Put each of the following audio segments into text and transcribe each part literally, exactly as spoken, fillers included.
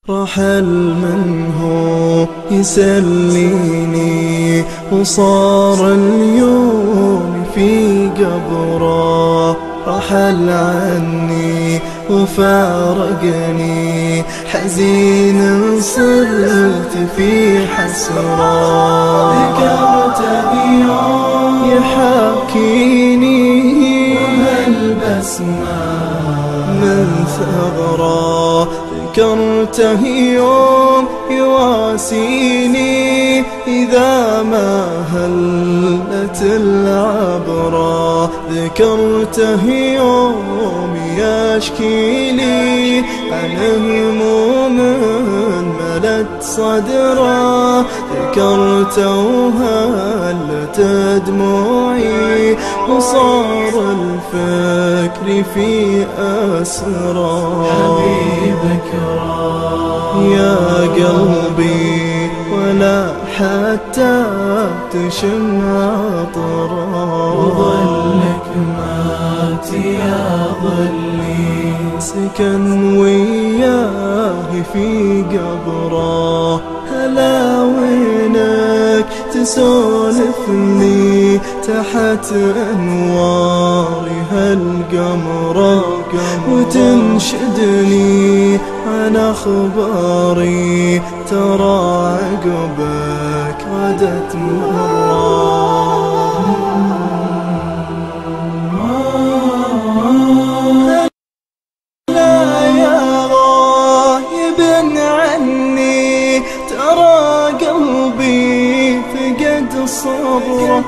رحل من هو يسليني وصار اليوم في قبره، رحل عني وفارقني حزين صرت في حسرة. ذكرته يوم يحاكيني وهالبسمة من ثغرة، ذكرته يوم يواسيني إذا ما هلت العبرة، ذكرته يوم يشكي لي عن هموم ملت صدره، ذكرته وهلت دموعي وصار الفكر في أسرى. حبيبك يا قلبي ولا حتى تشم عطره، وظلك مات يا ظلي سكن وياه في قبره. هلا وينك تسولفني تحت أنوار هالقمرة، وتنشدني عن أخباري ترى عقبك ردت مرة. لا يا غايب عني ترى قلبي فقد صبره،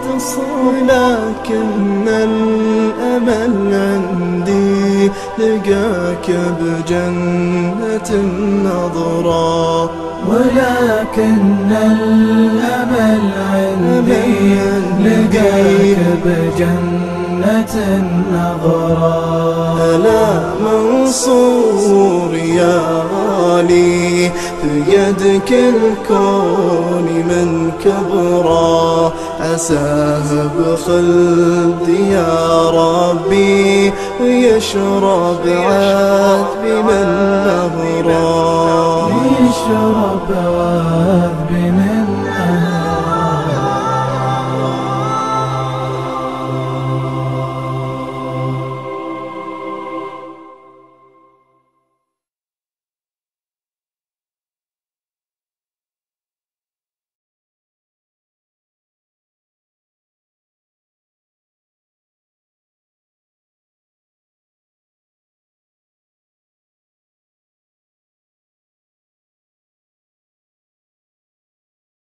لكن الأمل عندي لقاك بجنة النظرة، ولكن الأمل عندي لقاك بجنة النظرة. ألا منصور يا غالي في يدك الكون من كبره، عساه بخلدي يا ربي ويشرب عذبي من نهره، يشرب عذبي